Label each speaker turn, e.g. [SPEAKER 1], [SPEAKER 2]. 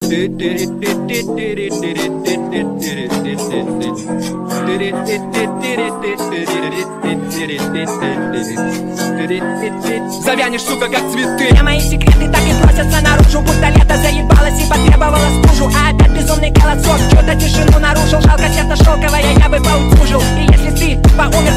[SPEAKER 1] Завянешь, сука, как цветы.
[SPEAKER 2] Все мои секреты так и просятся наружу, будто лето заебалось и потребовало стужу. А опять безумный голосок что-то тишину нарушил. Жалко, сердце шелковое, я бы поутюжил. И если ты тупо умер